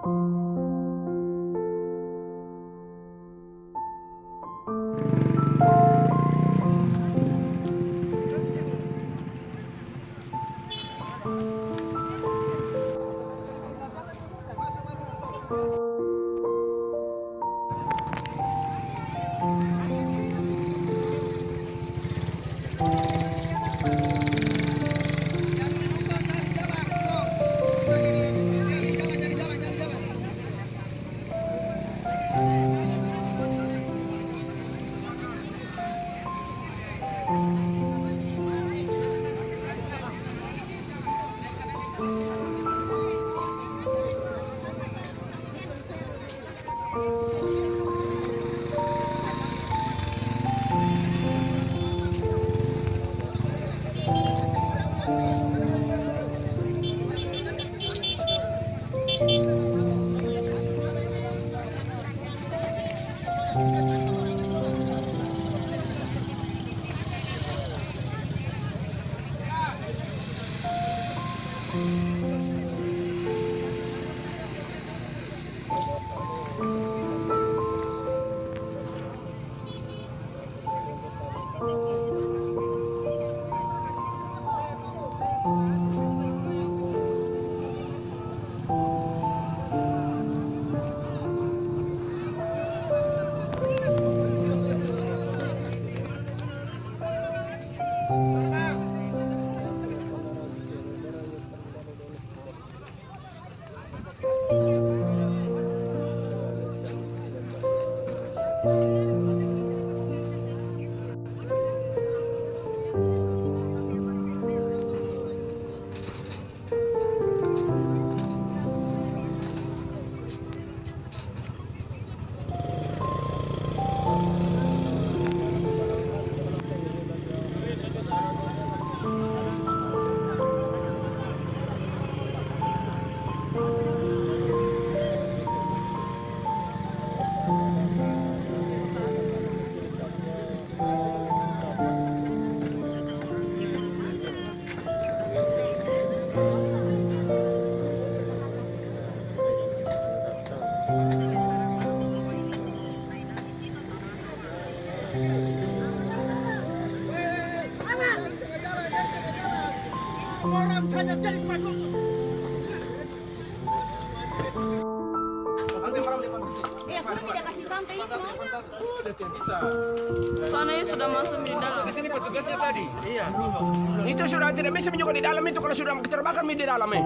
Soalnya sudah masuk di dalam. Di sini petugasnya tadi. Iya. Itu sudah tidak bisa juga di dalam itu kalau sudah terbakar di dalamnya.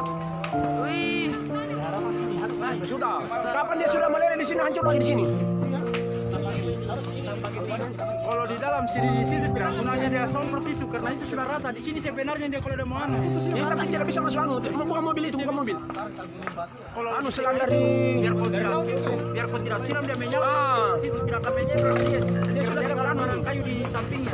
Wih. Sudah. Kapan dia sudah meleleh di sini hancur lagi di sini? Kalau di dalam sini di sini tidak gunanya dia seperti itu karena itu sudah rata. Di sini sebenarnya dia kalau dia mau anu. Ya, tapi tidak bisa masuk anu. Bukan mobil itu, bukan mobil. Kalau anu selang dari biarpun tidak siram dia menyala. Situ tidak akan menyala dia sudah dengan anu kayu di sampingnya.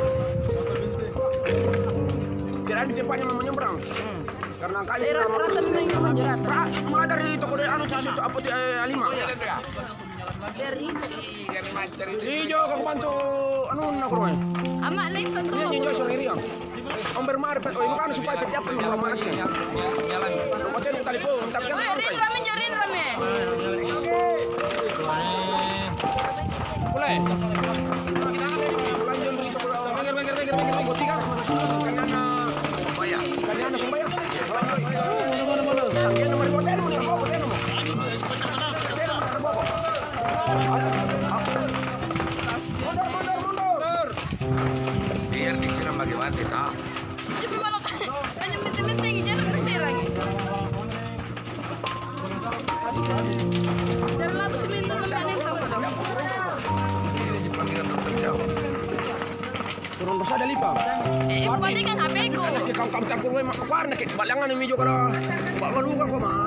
Tidak di tempatnya mau menyeberang. Karena kayu Rata-rata menjerat. Mulai dari toko dari anu situ apa A5. Dari Hijau kau bantu anu nak rumah. amak lain bantu. Iya hijau sore ini. Om bermaripet, bukan supaya setiap orang bermaripet. Kemudian kita telepon, tapi kan Wih, rin rame jorin rame. Boleh. Minggir. Kanana sumbaya. Sangkian nomor hotel nomor hotel nomor. Mundur. Biar disiram bagaimana kita? Jadi malah hanya penting-penting jangan berserang. Dan lalu seminta kemarin apa dong? Turun dosa ada lipa. Ibu mati kan HP ku. Kamu campur gue mak warna ke balangan ini juga kalau bawa luka kok mah.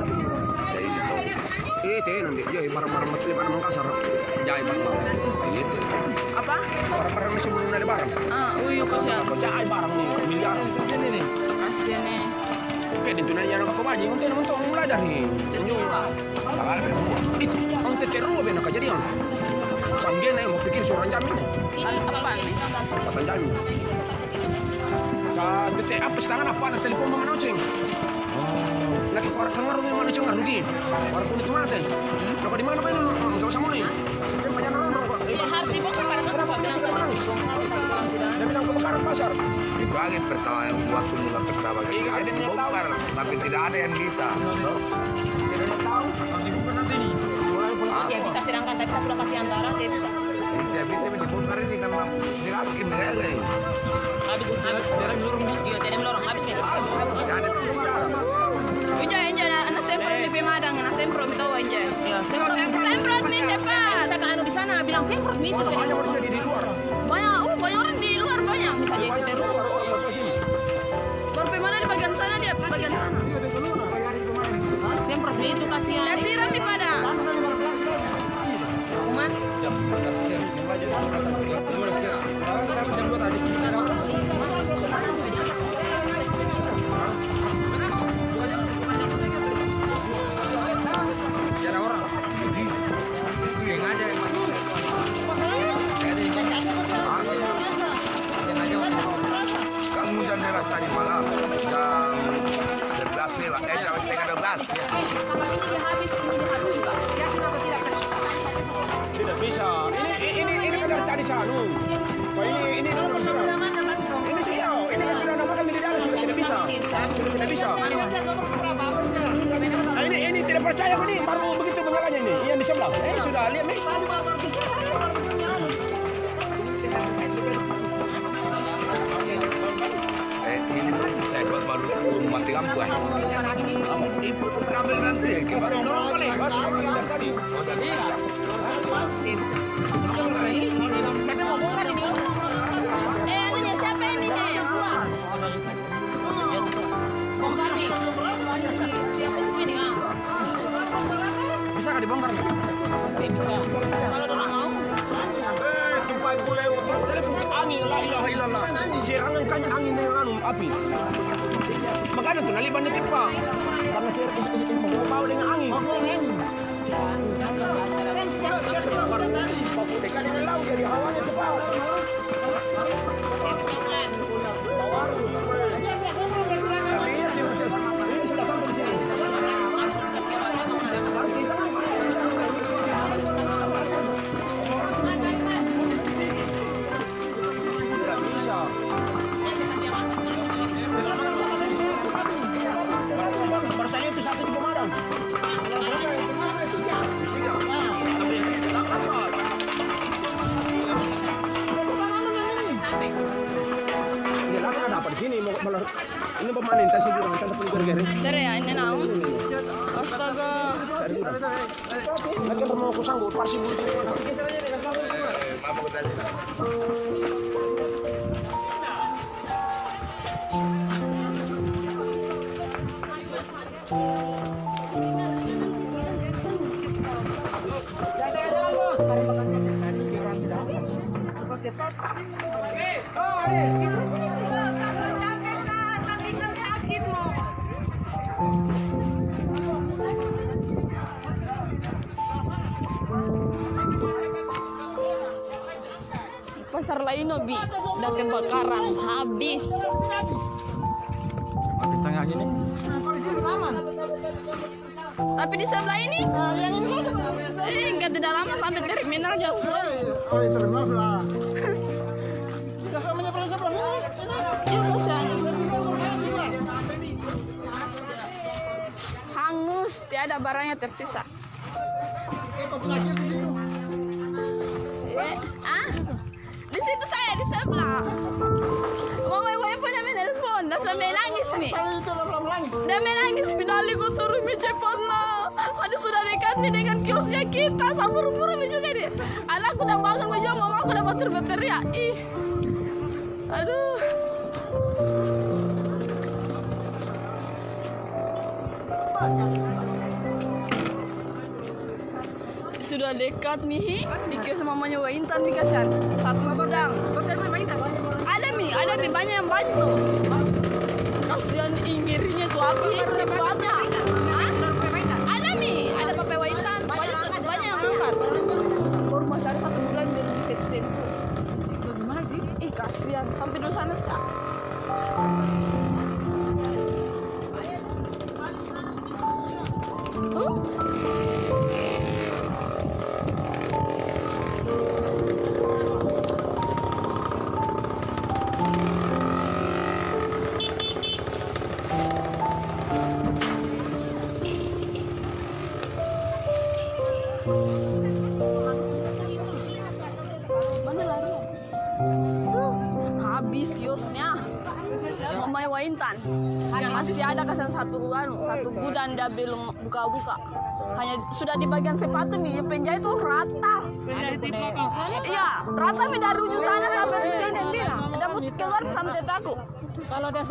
Nanti dia barang-barang mati mana Makassar. Jai barang. Gitu. Apa? Barang-barang masih belum ada barang. Uyuk kok siapa? Jai barang nih miliar. Ini nih. Kasian nih. Oke, di tunanya anak kau baji, untuk mulai dari. Sangat berbuah. Itu, ang teteru benar kejadian. Sanggena yang mau pikir seorang jamin. Apa? Kapan jamin? Detik apa sedangkan apa? Telepon mau menoceng. Nak orang kengar rumah mana cengar rugi. Orang kulit mati. Dapat di mana main lu? Enggak usah mulai. Saya banyak orang rokok. Ya harus dibongkar pada Kenapa dia tidak menangis? Dia bilang kebakaran pasar. Itu angin pertama yang waktu mulai pertama Iya, harus dia dibongkar, tapi tidak ada yang bisa. Toh? Tidak tahu. Ya bisa sedangkan tapi kita sudah kasih antara dia bisa. Ini saya bisa dibongkar ini karena dilaskin mereka ini. Habis tidak melorong. Iya, tidak melorong habis nih. Jadi Enja anak semprot di Pemadang, anak semprot itu aja. Ya, semprot nih cepat. Bisa ke anu di sana bilang semprot nih itu. Banyak manusia di luar. Banyak orang di luar banyak. Bisa jadi Banyak terus. orang ke sini. Baru Pemadang di bagian sana dia bagian sana. Semprot nih itu kasihan. Ya siram di pada. Umat. kamu hujan deras tadi malam jam 11 lewat, jam setengah 12. Tidak bisa. Ini kan dari tadi sanu. Ini sudah. Ini kan sudah namakan di dalam sudah tidak bisa. Sudah tidak bisa. Ini tidak percaya ini baru begitu bengalannya ini. Yang di sebelah. Sudah lihat nih. Ini berarti saya buat baru mati lampu ya. Ibu kabel nanti ya gimana? Tadi. Siapa mau bongkar ini? Anunya siapa ini nih? Bongkar nih. Ini Bisa nggak dibongkar? bisa. Kalau udah mau. Tumpahin ku lewat. Angin la ilaha illallah. Serangan kan angin dengan anu api. Makanya tuh naliban di tipa. Karena saya mau dengan angin. Dekat dengan laut jadi hawanya cepat. Ini sudah sampai di sini. Tidak bisa. Bersanya itu satu di Pemadang. Ada apa di sini? Ini pemanen tas itu orang tanpa gara-gara. Dari ya ini naung. Astaga. Nanti mau aku sanggup parsi dulu. Pasar lain Bi, udah kebakaran habis. Tapi di sebelah ini, nggak tidak lama sampai terminal jauh. Iya kasihan. Hangus, tiada barangnya tersisa. Di situ saya di sebelah. Mama ibu punya menelpon, dah sampai nangis nih. Dah menangis, pindah gue turun mi cepat lah. Ada sudah dekat mi dengan kiosnya kita, sambur-buru mi juga deh. Anakku udah bangun mi juga, mama aku udah bater-bater ya. Ih, aduh. Sudah dekat nih di kios mamanya Waintan nih kasihan. Satu gudang. Ada mi banyak yang bantu. Kasihan ngirinya tuh api cepatnya. Ada mi, ada Papa Waintan. Banyak yang angkat. Baru masih ada 1 bulan belum set-set. Bagaimana sih? Ih kasihan sampai dulu sana sih. Mana lagi? Habis kiosnya. Mamanya Waintan. Masih ada kesan satu gudang dia belum buka-buka. Hanya sudah di bagian sepatu nih, penjahit itu rata. Iya, rata nih dari ujung sana sampai di sini bilang. Ada mau keluar sama tetaku. Kalau dia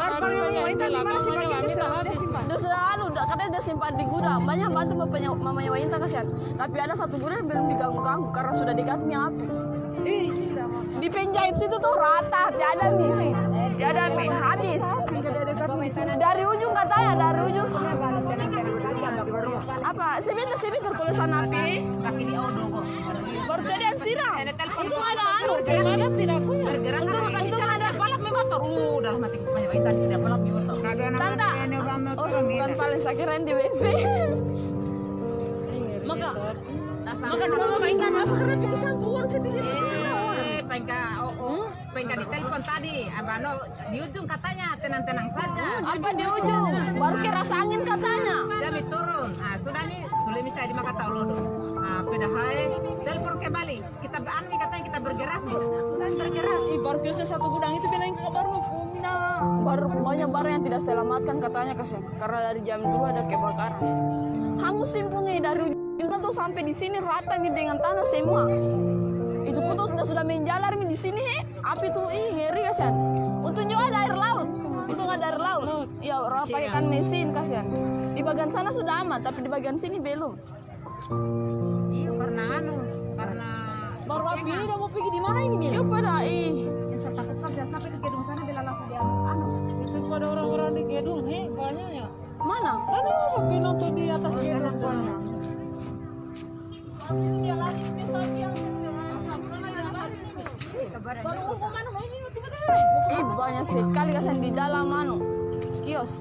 Dia sudah katanya dia simpan di gudang. Banyak bantu mamanya Waintan kasihan. Tapi ada satu gudang yang belum diganggu-ganggu karena sudah dekatnya api. Di penjahit itu tuh rata, tiada nih, habis. Dari ujung katanya, dari ujung apa? Sebentar tulisan api. Baru tadi yang siram. Untung ada anu. Untung ada balap motor. Dalam hati mamanya Waintan tidak balap motor. Tanta. Oh, bukan paling sakit di WC. Maka mama mainkan apa karena bisa keluar pengen ditelepon tadi, abano di ujung katanya tenang-tenang saja. Apa di ujung? Baru kira angin katanya. Kami turun, sudah nih sulit bisa di Makata Olodo. Pedahai, telepon kembali. Kita anmi katanya kita bergerak nih. Sudah bergerak. baru kiosnya satu gudang itu bilang kabar Baru banyak barang yang tidak selamatkan katanya kasihan. Karena dari jam 2 ada kebakaran. Hangus simpungnya dari ujung tuh sampai di sini rata nih dengan tanah semua. Itu pun tuh sudah menjalar nih di sini, api tuh ngeri kasihan. Untuk juga ada air laut, itu nggak ada air laut. Ya rapa ikan mesin kasihan. Di bagian sana sudah aman, tapi di bagian sini belum. Iya karena baru api ini udah mau pergi di mana ini Iya pada yang saya takutkan jangan sampai ke gedung sana bila langsung dia itu pada orang-orang di gedung banyak ya mana? sana api nonton di atas gedung banyak. Dia lari biasa yang baru mau kemana mau ini tiba-tiba Banyak sekali kasihan di dalam kios.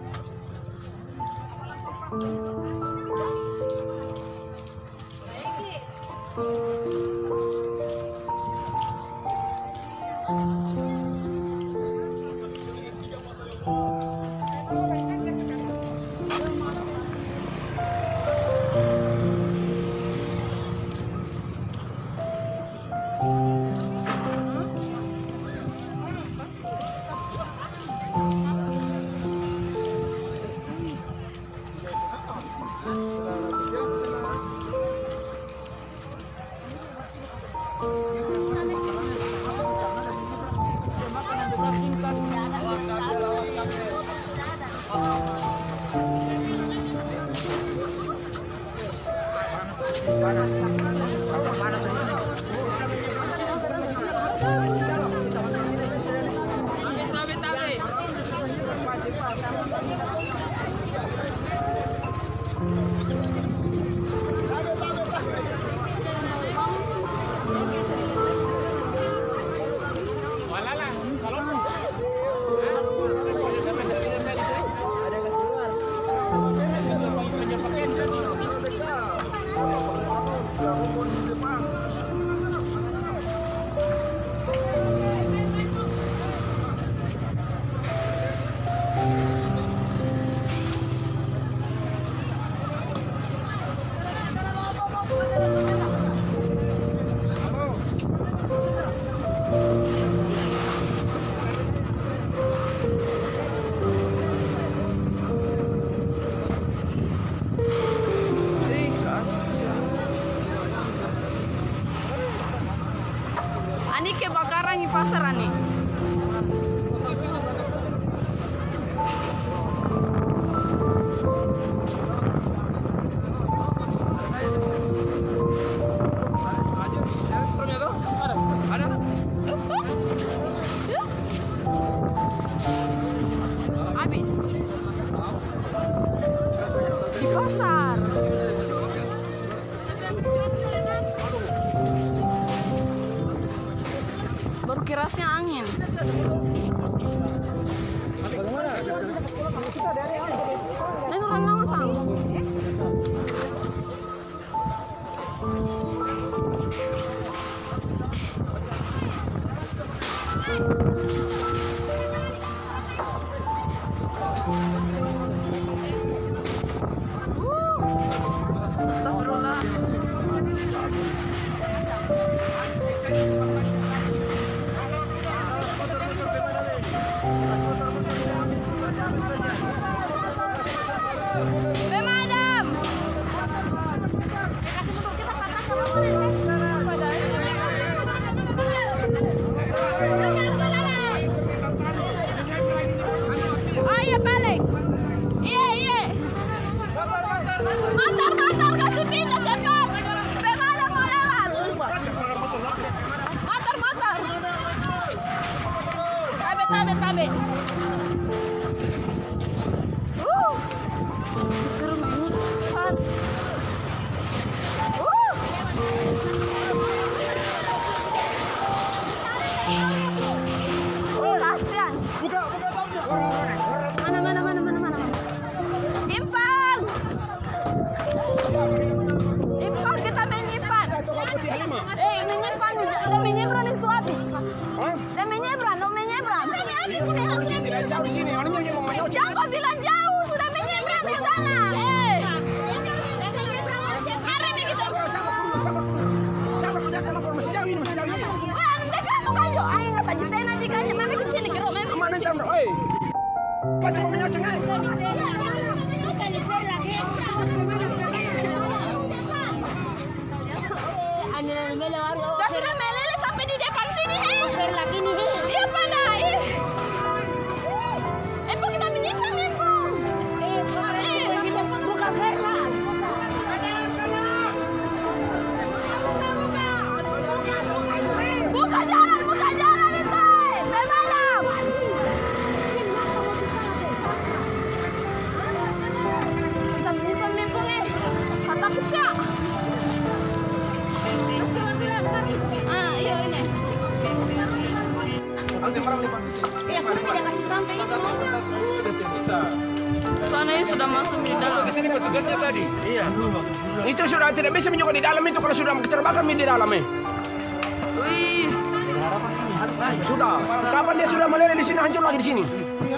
Ani kebakaran di pasar ani. Habis di pasar. Baru kerasnya angin. Dan orang lama sanggup. Astagfirullah. di sini. Anaknya yang mau menyoceng. Jangan kau bilang jauh, sudah menyeberang di sana. Mari kita. Siapa kerja sama masih jauh ini, masih jauh ini. Wah, mereka mau kajo. Ayo nggak tahu jitain nanti kayaknya mana ke sini kiro memang. Mana jam dong? Eh, apa cuma menyoceng? Kau sudah meleleh sampai di depan sini, Siapa dah? Empo kita menyimpang, Empo. Buka Verla. Buka jalan itu. Bagaimana? Kita menyimpang, Empo Kata pecah. Iya ini. Soalnya sudah masuk di dalam. Di sini petugasnya tadi. Iya. Itu sudah tidak bisa menyukai di dalam itu kalau sudah terbakar di dalamnya. Wih. Sudah. Kapan dia sudah meleleh di sini hancur lagi di sini?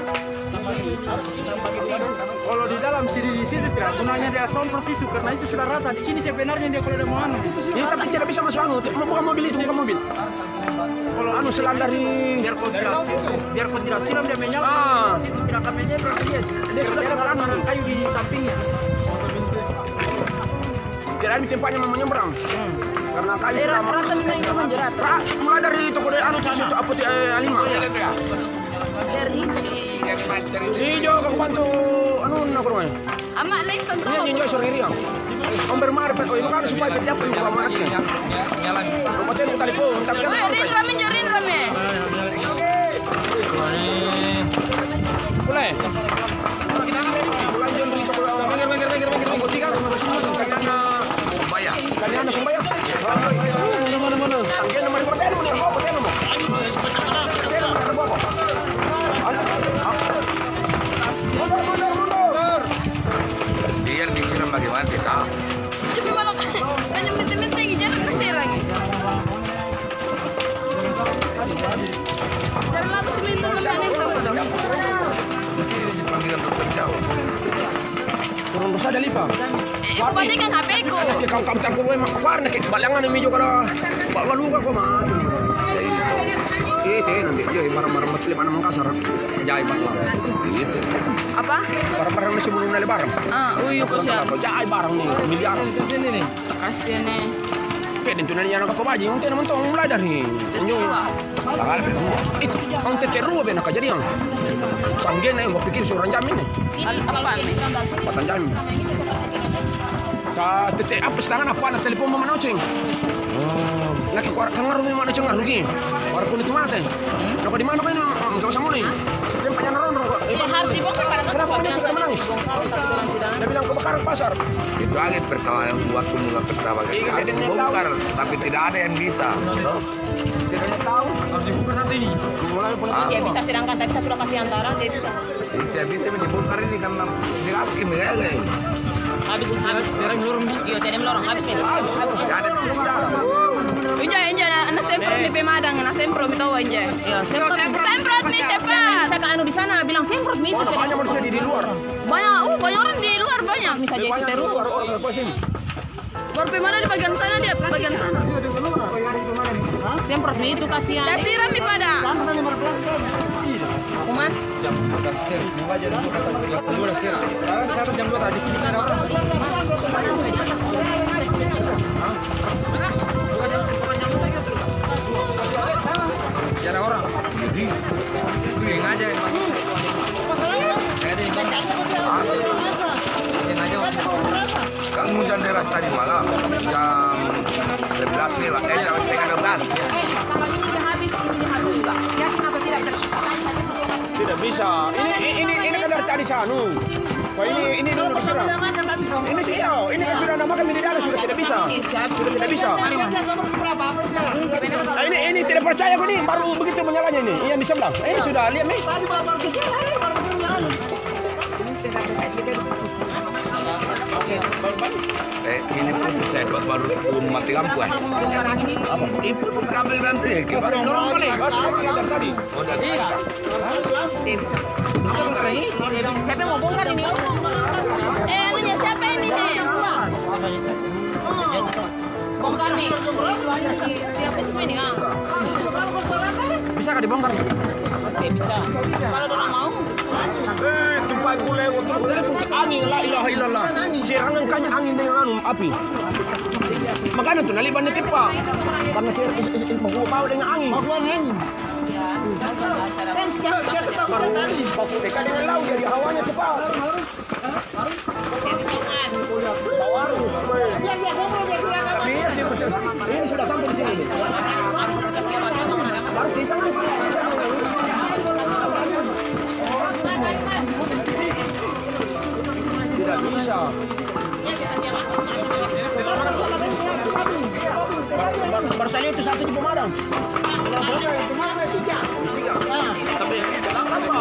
Kalau di dalam sini di situ tidak gunanya dia semprot itu karena itu sudah rata. Di sini sebenarnya dia kalau dia mau anu. Ini tapi tidak bisa masuk anu. Bukan mobil itu, bukan mobil. Kalau anu selang dari Biar kau tidak siram dia menyala. Tidak akan menyala dia sudah kena anu kayu di sampingnya. tidak ada di tempatnya mau menyeberang. Karena kayu sudah Rata memang itu menjerat. mulai dari toko anu itu apotek A5. Dari Hijau ke bantu anu nak rumah. amak lain Ini contoh. nyenjoi sore ini. Om bermarif, kan supaya kita dapat informasi. Rumah saya minta telepon, tapi kan Wih, rin rame. boleh. Mulai jam dari toko. Toko 3 Kalian Sumbaya. Mana. Tanggen nomor hotel mana? Hotel nomor. Mundur. Biar disiram bagaimana kita? Tapi malah hanya minta-minta jalan mesir lagi. Jalan lalu seminta lembanin kamu. Panggilan dokter jauh. Turun dosa ada lipa. Kembali kan HP ku. Kamu tak kuat mak warna ke balangan ini juga kalau bawa luka kok mah. Nanti dia barang-barang muslim anak Makassar. Jai barang. Gitu. Apa? Barang-barang masih belum nilai barang. Uyuk kasihan. Jai barang nih miliar. Kasihan nih. Kayak itu nanya anak apa aja, untuk nonton mulai dari unjung. Sangat berdua. Itu, kamu terus benar kerja dia. Sanggen yang pikir seorang jamin nih. Apa nih? Batang jamin. Tete apa setangan apa nak telepon mama noceng. Laki kangar rumah mana cengar rugi. Warung kulit mata. Kau di mana kau ini? Kau sama nih. Tempatnya neron. Harus dibongkar pada Kenapa dia suka menangis? Dia bilang kebakaran pasar. Itu aja pertama yang waktu mulai pertama kali harus bongkar, tapi tidak ada yang bisa. Toh? Tidak tahu. Harus dibongkar satu ini. Mulai pun. Ya bisa sedangkan tadi kita sudah kasih antara dia bisa. Tidak bisa dibongkar ini karena diraskin ya guys. Habis. Tiada melorong di. Iya, tidak melorong habis nih. Tidak ada Inja, anak semprot nih pemadang, anak semprot kita tahu Inja. Iya, semprot nih cepat. Bisa ke anu di sana bilang semprot nih. Mana banyak manusia di luar. Banyak orang di luar banyak. Bisa jadi Banyak di terus. luar. Oh, apa sini? Baru pemadang di bagian sana dia, bagian sana. Semprot nih itu kasihan. Ya siram nih pada. Kuman. Sekarang jam 2 tadi sini ada orang. Ada orang. Gue aja. Kang hujan deras tadi malam jam 11 lewat, jam setengah 12. Tidak bisa. Ini kan dari tadi sanu. Wah ini dulu bisa. Ini sih ini kan sudah nama kami di dalam sudah tidak bisa. Sudah tidak bisa. Nah, ini tidak percaya kok nih baru begitu menyalanya ini. Yang di sebelah. Ini sudah lihat nih. Baru Ini putus saya baru mati lampu ya. Apa? Ini putus kabel nanti. Gimana? Dorong balik. Dari tadi. Oh, dari Siapa yang mau bongkar ini? Anunya siapa ini nih? Bongkar nih. Ini Bisa kah dibongkar? Oke, bisa. Kalau dia mau. Tumpah ku lewat terus dari bukit angin. La ilaha illallah. Serangan kanya angin dengan anu api. Makanya tuh naliban ni tipa. Karena bawa dengan angin. Baku teka dengan laut jadi hawanya cepat. Bawa arus. Iya sih betul. Ini sudah sampai di sini. Baru di tangan. Tidak bisa. Barsalnya itu satu di pemadam. Tapi dalam apa?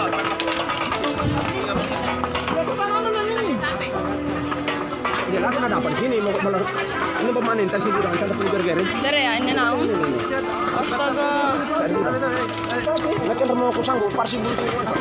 Jelas ada apa di sini? Ini pemanen tadi bilang ada puluh Dari ya ini naung. Astaga. Nggak kan mau aku sanggup parsi bulu.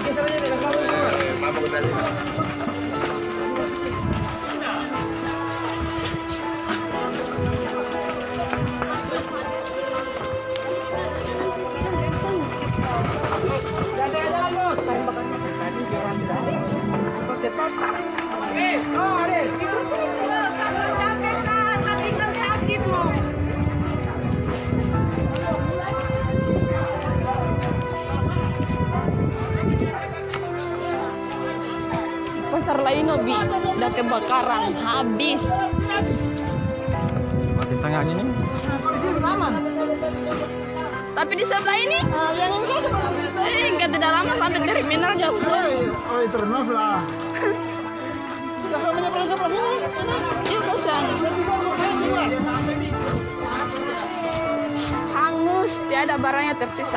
Pasar lain Bi, udah kebakaran habis. Di tengah ini. Tapi di sebelah ini, enggak tidak lama sampai terminal jauh. Oh, terus lah. Iya kasihan. Hangus, tiada barangnya tersisa.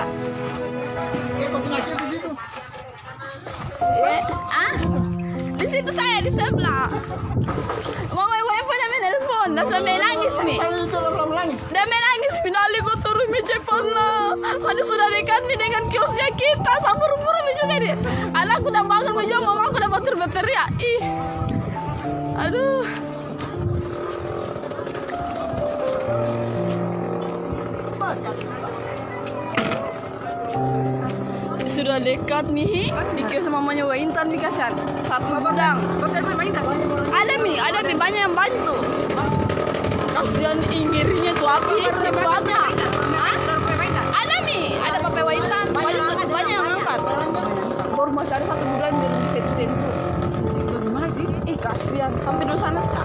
Di situ saya di sebelah. Mama ibu punya telepon, dah sampai nangis nih. Dah menangis finali kau turun cepat lah. Ada sudah dekat nih dengan kiosnya kita, sabur-buru juga dia. Anakku udah bangun meja, mama aku udah berteriak. Ih, aduh. Sudah dekat nih di kios mamanya Waintan nih kasihan. Satu gudang. Ada mi banyak yang bantu. Kasihan ingirinya tuh api cepatnya. Ada papai Waintan. Banyak yang angkat. Baru masih ada satu gudang yang belum disentuh. Ih kasihan sampai dulu sana sih.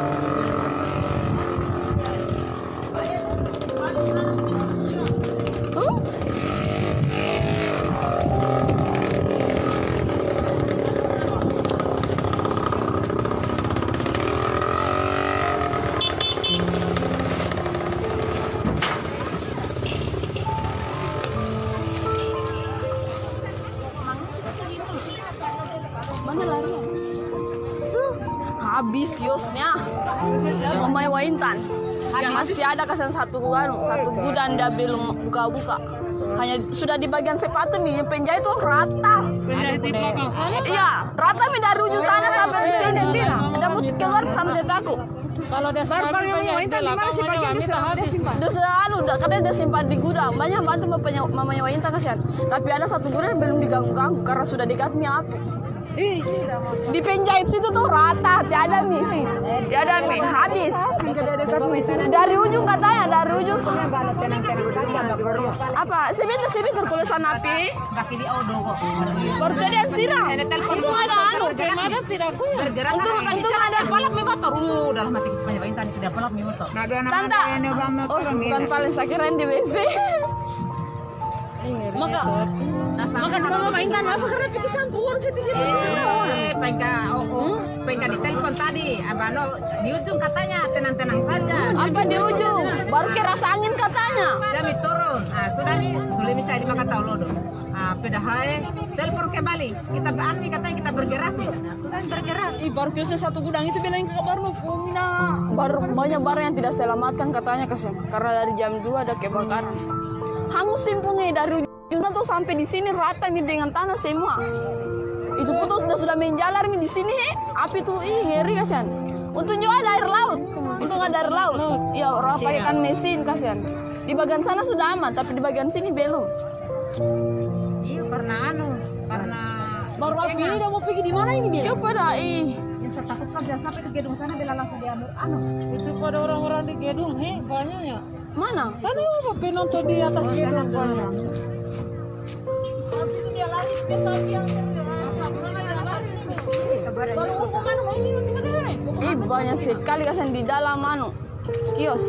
Mana lari? Habis kiosnya. Mamai Waintan. Masih ada kesan satu gudang dia belum buka-buka. Hanya sudah di bagian sepatu nih, penjahit itu rata. Iya, rata nih dari ujung sana sampai di sini bilang. Dia mau keluar sampai tetaku. Kalau dia simpan Waintan di mana sih bagian dia simpan? Dia sudah katanya dia simpan di gudang. Banyak bantu mamanya Waintan kasihan. Tapi ada satu gudang yang belum diganggu-ganggu karena sudah dekat nih api. Di penjahit itu tuh rata, tiada mie, habis. Dari ujung katanya, dari ujung. Apa? Sebentar tulisan api. Baru tadi yang siram. Untung ada anu. Untung ada balap mi motor. Dalam hati banyak Waintan tidak balap mi motor. Tanta. Oh, bukan paling sakiran di WC. Maka mama Waintan apa karena pergi sangkuan setinggi pengen ditelepon tadi abano di ujung katanya tenang-tenang saja Apa di ujung? Baru keras angin katanya. Kami turun. Sudah nih, sudah bisa di Makatau Lodo. Pedahai, telepon ke Bali. Kita katanya kita bergerak nih. Sudah bergerak. Baru kiosnya satu gudang itu bilang ke kabar lo, Mina. Baru banyak barang yang tidak selamatkan katanya kasihan. Karena dari jam 2 ada kebakaran. Hangus simpungnya dari ujung tuh sampai di sini rata nih dengan tanah semua. Itu putus sudah menjalar nih di sini. Api tuh ngeri kasihan. Untuk juga ada air laut. Itu nggak ada air laut. Ya orang pakaikan mesin kasihan. Di bagian sana sudah aman, tapi di bagian sini belum. Iya karena Baru api ini udah mau pergi di mana ini dia? Yo pada yang saya takutkan biar sampai ke gedung sana bila langsung diambil Itu pada orang-orang di gedung, banyaknya. mana? Sana apa penonton di atas gedung banyak. Tapi itu dia lari biasa yang baru mau kemana mau ini tiba-tiba nih? Banyak sekali kasihan di dalam kios.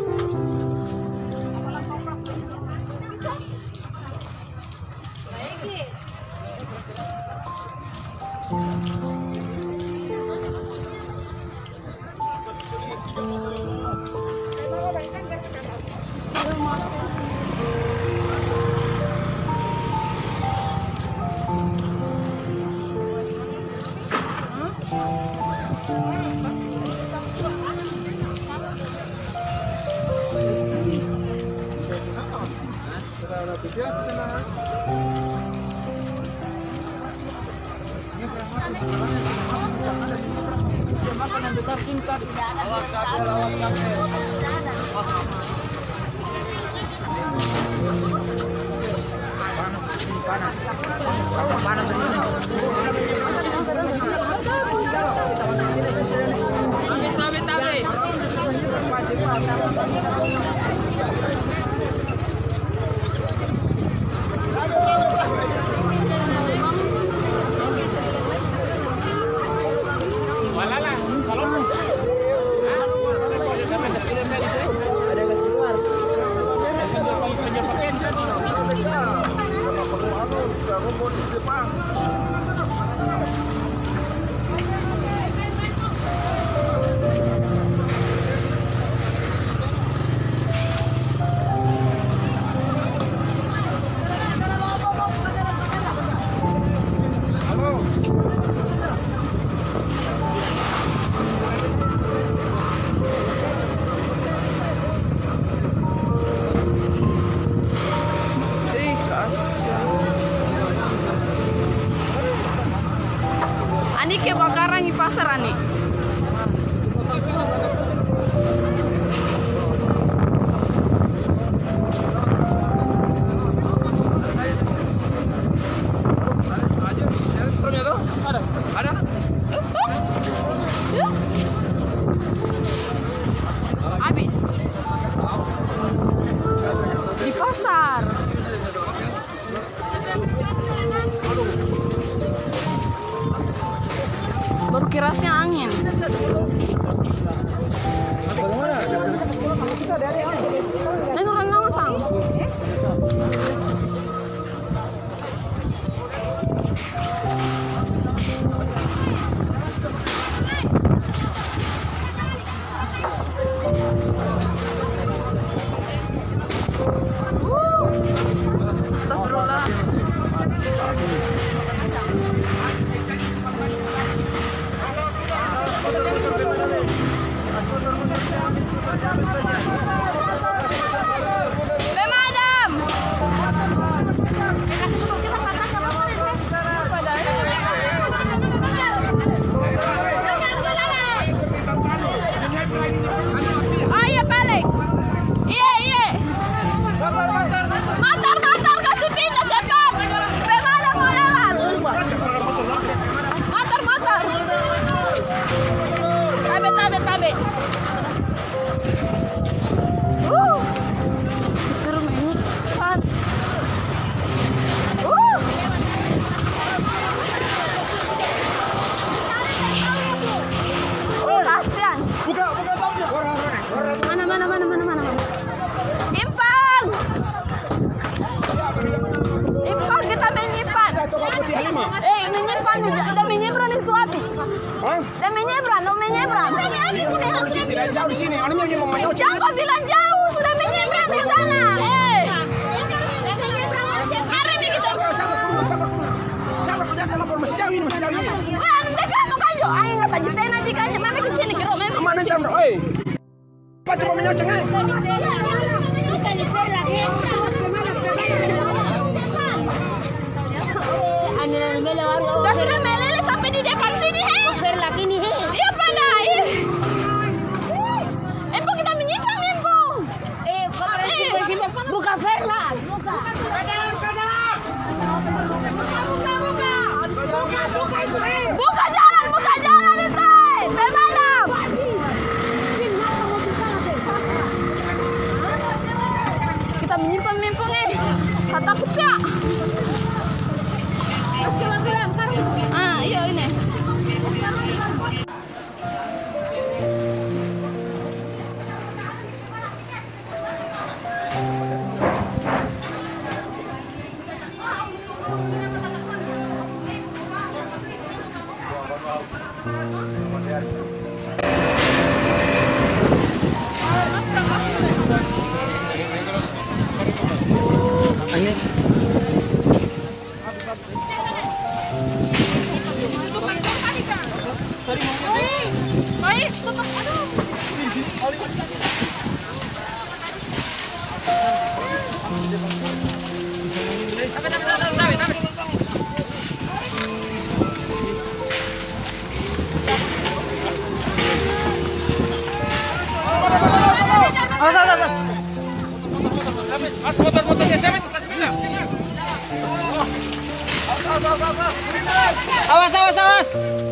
Ani kebakaran di pasar Ani. Habis di pasar. Baru kerasnya angin. Dah sudah meleleh sampai di depan sini, he? Siapa dah? Empo kita menyimpang, Empo. Buka Verla, buka. Buka jalan itu. Pemadam. Kita menyimpang, Empo, takut siap. Iya ini. Awas.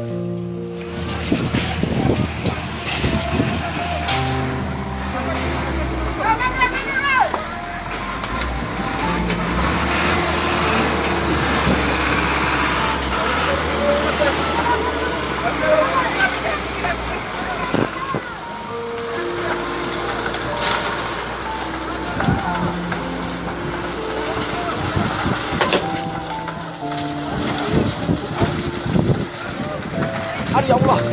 Aduh ya Allah.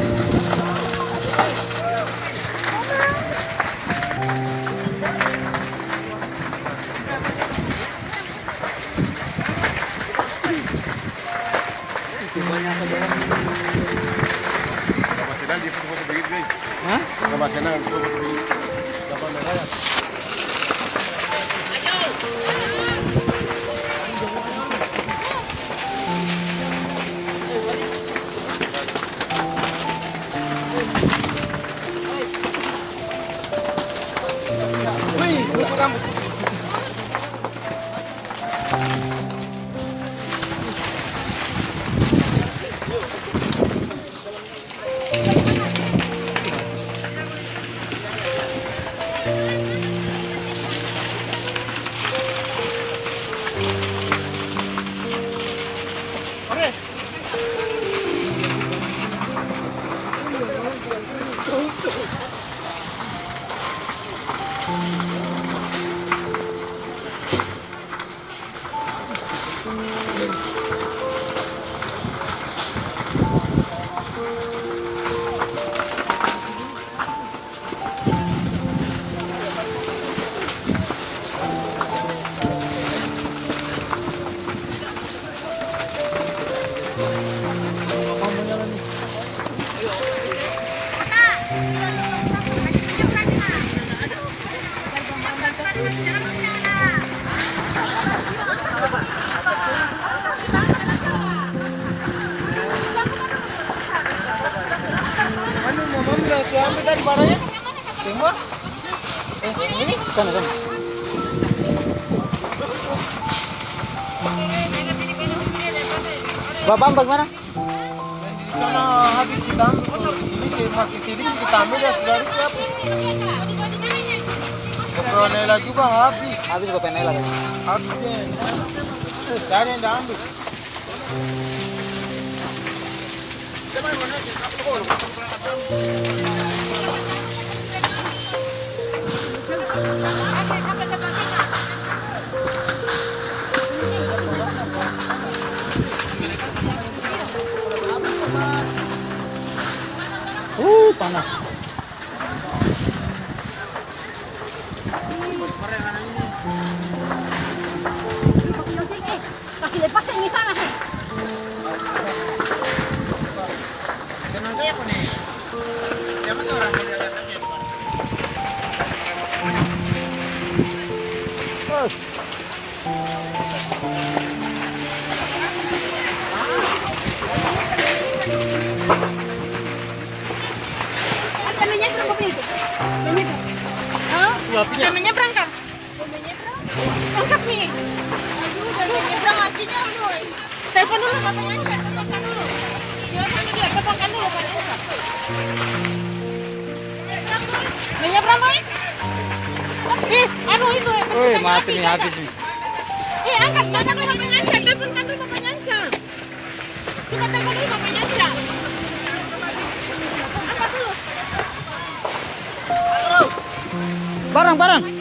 Sana. Bapak bagaimana? Di sana habis kita ambil, sini masih sedikit kita ambil ya sudah siap. Penela juga habis ke penela kan? habis cari yang dah ambil. Panas. Kasih lepasin di sana. Tenang saya kok nih. Siapa sih orang yang lihat aja? Udah menyeberang kan? Angkat nih. Udah menyeberang acinya dulu. Telepon dulu bapaknya angkat, teleponkan dulu. Jangan sama dia, teleponkan dulu bapaknya angkat. Menyeberang, Boy? Anu itu. Woi, mati nih habis nih. Angkat, telepon dulu bapaknya angkat, teleponkan dulu bapaknya angkat. Coba telepon dulu bapaknya angkat. Angkat dulu. Barang.